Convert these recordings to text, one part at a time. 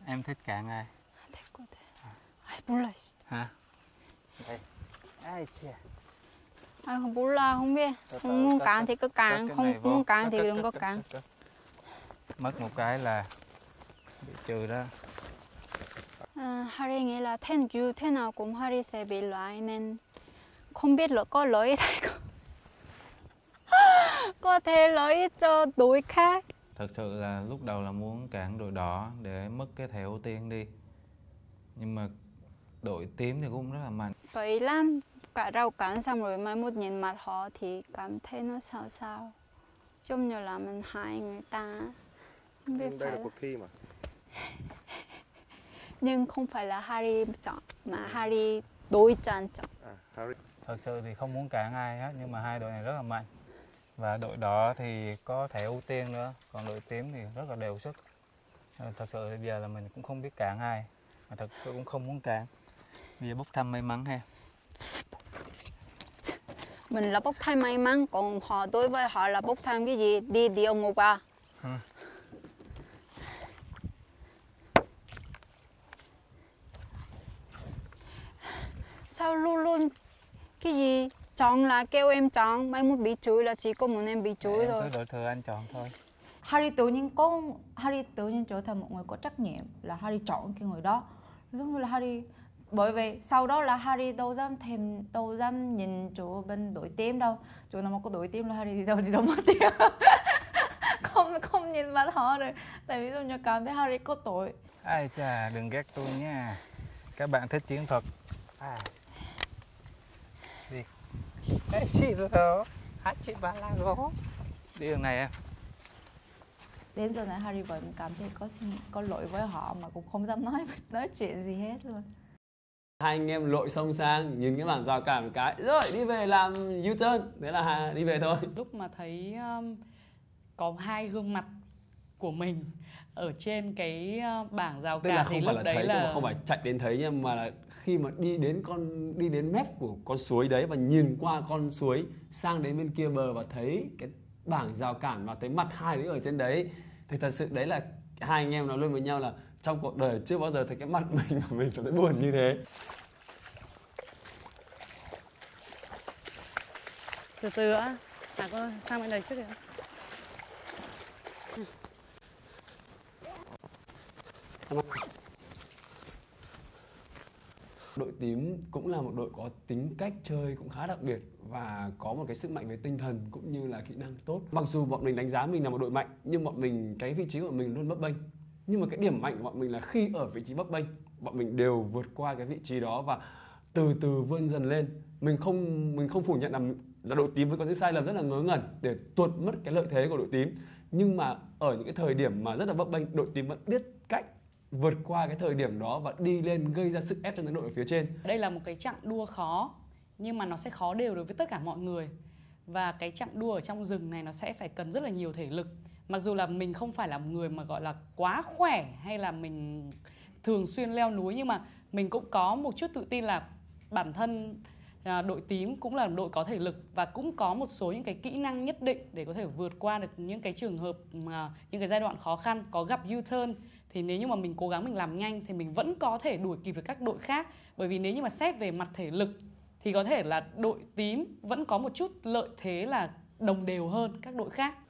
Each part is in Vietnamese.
Em thích cạn ai? 됐거든. 아이 몰라 진짜. Hả? Đây. Ai chà. 아 몰라 không biết. Không muốn cạn thì cứ cạn, không muốn cạn thì đừng có cạn. Mất một cái là bị trừ đó. Harry nghĩ là dù thế nào cũng Harry sẽ bị loại nên không biết là có lợi ích hay không. Có thể lợi ích cho đội khác. Thật sự là lúc đầu là muốn cản đội đỏ để mất cái thẻ ưu tiên đi. Nhưng mà đội tím thì cũng rất là mạnh. Vậy lắm, cả rào cản xong rồi mai mốt nhìn mặt họ thì cảm thấy nó sao sao. Giống như là mình hại người ta. Không biết Nhưng đây phải là cuộc thi mà. Nhưng không phải là Harry chọn mà Harry đối chọn. Harry. Thật sự thì không muốn cản ai hết, nhưng mà hai đội này rất là mạnh. Và đội đỏ thì có thẻ ưu tiên nữa, còn đội tím thì rất là đều sức. Thật sự bây giờ là mình cũng không biết cản ai, mà thật sự cũng không muốn cản. Bây giờ bốc thăm may mắn ha. Mình là bốc thăm may mắn, còn họ đối với họ là bốc thăm cái gì? Đi ông ngục à? Sao luôn luôn cái gì chọn là kêu em chọn, mai mốt bị chửi là chỉ có một em bị chửi thôi. Cứ đội thừa anh chọn thôi. Harry tự nhiên trở thành một người có trách nhiệm, là Harry chọn cái người đó. Giống như là Harry, bởi vì sau đó là Harry đâu dám nhìn chỗ bên đội tím đâu. Chỗ nào mà có đội tím là Harry đi đâu mất tiêu. không nhìn mặt họ rồi. Tại vì giống như cảm thấy Harry có tội. Ai chà, đừng ghét tôi nha. Các bạn thích chiến thuật. Đi. Đi đường này em. Đến giờ này Harry vẫn cảm thấy có lỗi với họ mà cũng không dám nói chuyện gì hết luôn. Hai anh em lội sông sang, nhìn cái bảng rào cản một cái, rồi đi về làm U-turn, thế là đi về thôi. Lúc mà thấy có hai gương mặt của mình ở trên cái bảng rào cản thì lúc đấy là không phải chạy đến thấy nha, mà là khi mà đi đến mép của con suối đấy và nhìn qua con suối sang đến bên kia bờ và thấy cái bảng rào cản và thấy mặt hai đứa ở trên đấy, thì thật sự đấy là hai anh em nói luôn với nhau là trong cuộc đời chưa bao giờ thấy cái mặt mình của mình cảm thấy buồn như thế. từ từ á, có sang bên đây trước kìa. Đội tím cũng là một đội có tính cách chơi cũng khá đặc biệt và có một cái sức mạnh về tinh thần cũng như là kỹ năng tốt. Mặc dù bọn mình đánh giá mình là một đội mạnh, nhưng bọn mình cái vị trí của mình luôn bấp bênh. Nhưng mà cái điểm mạnh của bọn mình là khi ở vị trí bấp bênh, bọn mình đều vượt qua cái vị trí đó và từ từ vươn dần lên. Mình không phủ nhận là đội tím vẫn có những sai lầm rất là ngớ ngẩn để tuột mất cái lợi thế của đội tím. Nhưng mà ở những cái thời điểm mà rất là bấp bênh, đội tím vẫn biết cách vượt qua cái thời điểm đó và đi lên gây ra sức ép cho những đội ở phía trên. Đây là một cái chặng đua khó, nhưng mà nó sẽ khó đều đối với tất cả mọi người. Và cái chặng đua ở trong rừng này nó sẽ phải cần rất là nhiều thể lực. Mặc dù là mình không phải là một người mà gọi là quá khỏe hay là mình thường xuyên leo núi, nhưng mà mình cũng có một chút tự tin là bản thân đội tím cũng là đội có thể lực và cũng có một số những cái kỹ năng nhất định để có thể vượt qua được những cái trường hợp mà những cái giai đoạn khó khăn, có gặp U-turn thì nếu như mà mình cố gắng mình làm nhanh thì mình vẫn có thể đuổi kịp được các đội khác. Bởi vì nếu như mà xét về mặt thể lực thì có thể là đội tím vẫn có một chút lợi thế là đồng đều hơn các đội khác.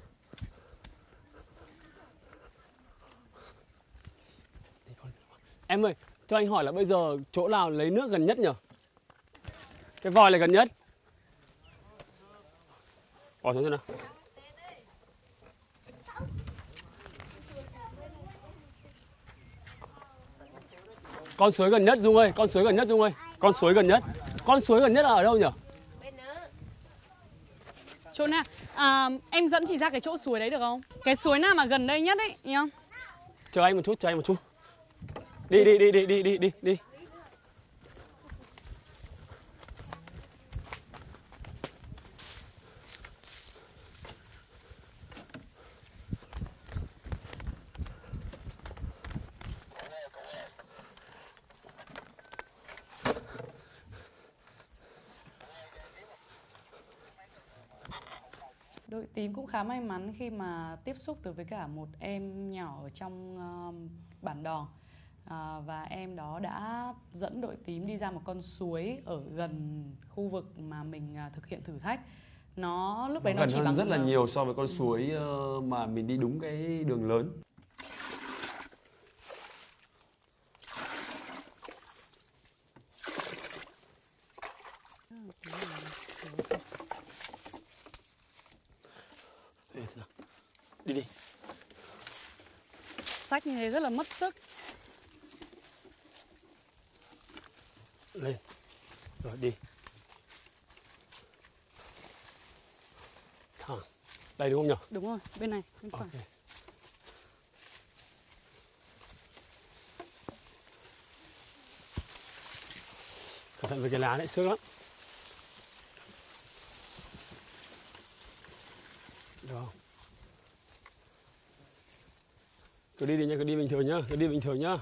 Em ơi, cho anh hỏi là bây giờ chỗ nào lấy nước gần nhất nhỉ? Cái vòi này gần nhất. Bỏ xuống xem nào. Con suối gần nhất Dung ơi, con suối gần nhất Dung ơi. Con suối gần nhất. Con suối gần nhất là ở đâu nhỉ? Chỗ nào? Em dẫn chị ra cái chỗ suối đấy được không? Cái suối nào mà gần đây nhất ấy, nhá. Chờ anh một chút, chờ anh một chút. Đi. Đội tím cũng khá may mắn khi mà tiếp xúc được với cả một em nhỏ ở trong bản đò. Và em đó đã dẫn đội tím đi ra một con suối ở gần khu vực mà mình thực hiện thử thách. Nó lúc đấy nó gần chỉ hơn bằng rất là nhiều so với con suối mà mình đi đúng cái đường lớn. Đi đi. Sách như thế rất là mất sức. Lên. Rồi đi. Thẳng. Đây đúng không nhỉ? Đúng rồi, bên này, bên phải. Okay. Cẩn thận với cái lá đấy, xước lắm. Được không? Cứ đi đi nhá, cứ đi bình thường nhá, cứ đi bình thường nhá.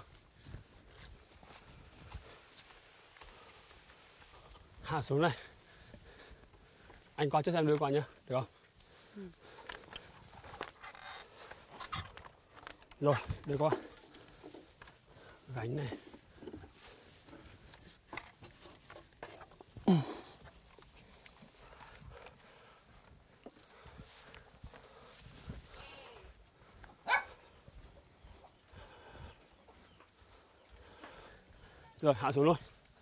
Hạ xuống này. Anh qua trước xem đưa qua nhá, được không? Rồi, đưa qua. Gánh này. Rồi, hạ xuống luôn.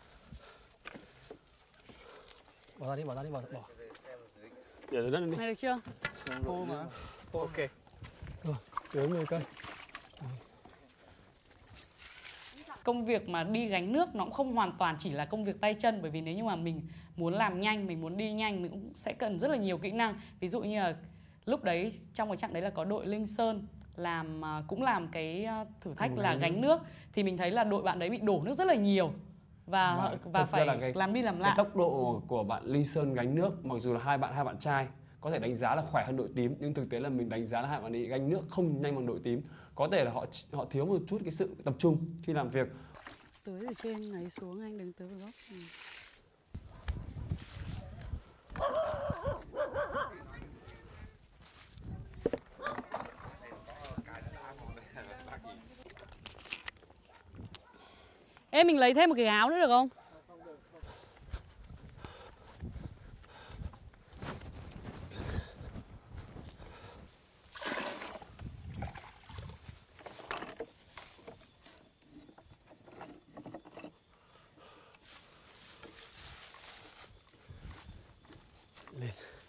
Bỏ ra đi, bỏ. Để dưới đất đi. Này được chưa? Khô mà. Ok. Rồi, dưới 10 cân. Công việc mà đi gánh nước nó cũng không hoàn toàn chỉ là công việc tay chân, bởi vì nếu như mà mình muốn làm nhanh, mình muốn đi nhanh, mình cũng sẽ cần rất là nhiều kỹ năng. Ví dụ như là lúc đấy trong cái chặng đấy là có đội Linh Sơn cũng làm cái thử thách là gánh nước, thì mình thấy là đội bạn đấy bị đổ nước rất là nhiều và phải làm đi làm lại. Cái tốc độ của bạn Linh Sơn gánh nước, mặc dù là hai bạn trai có thể đánh giá là khỏe hơn đội tím, nhưng thực tế là mình đánh giá là hai bạn ấy gánh nước không nhanh bằng đội tím. Có thể là họ thiếu một chút cái sự tập trung khi làm việc. Tưới ở trên này xuống, anh đừng tưới vào gốc. Ê, mình lấy thêm một cái áo nữa được không? Lên.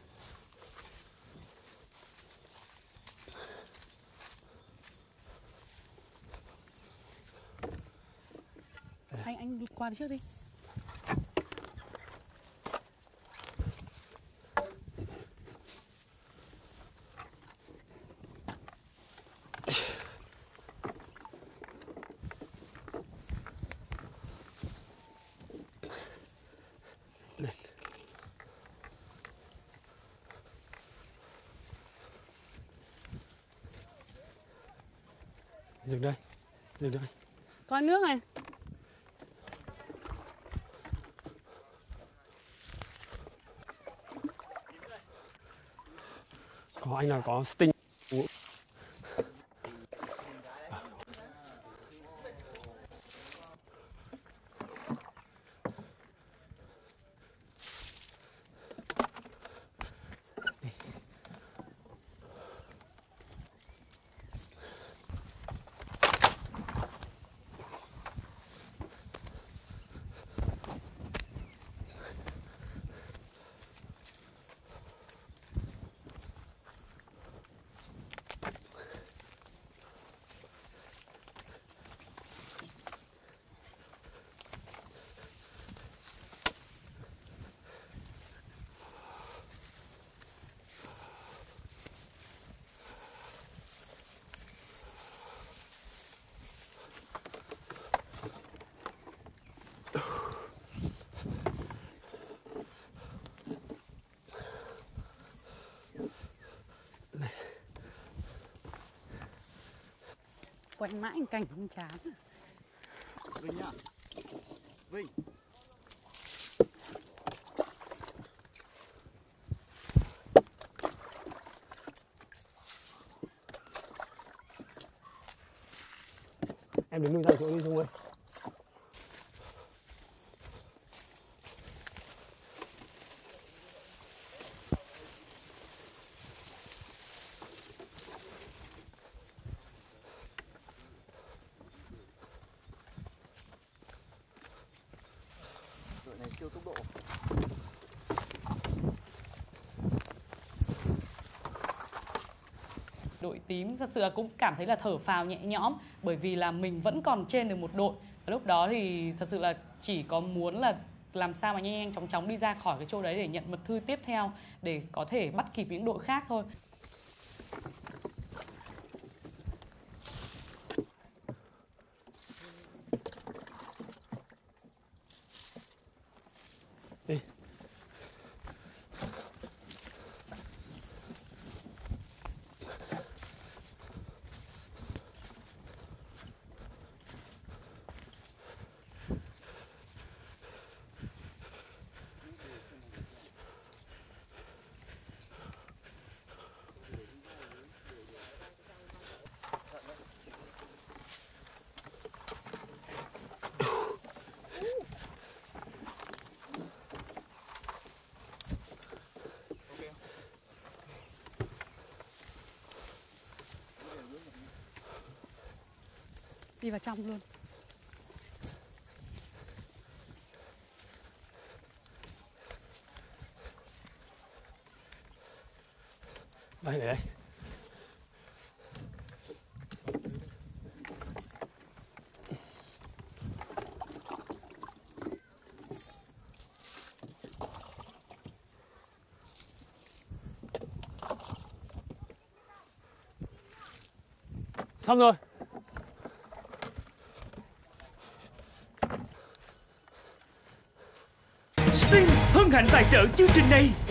Anh đi qua trước đi. Lên. Dừng đây. Có nước này. Có anh nào có sting. Quay mãi cảnh không chán. Vinh nhá. Vinh. Em đứng lưng ra chỗ đi Dung ơi. Đội này siêu tốc độ. Đội tím thật sự là cũng cảm thấy là thở phào nhẹ nhõm, bởi vì là mình vẫn còn trên được một đội. Và lúc đó thì thật sự là chỉ có muốn là làm sao mà nhanh nhanh chóng chóng đi ra khỏi cái chỗ đấy để nhận mật thư tiếp theo, để có thể bắt kịp những đội khác thôi. Đi. Đi vào trong luôn. Đây để đây. Xong rồi. Sting hân hạnh tài trợ chương trình này.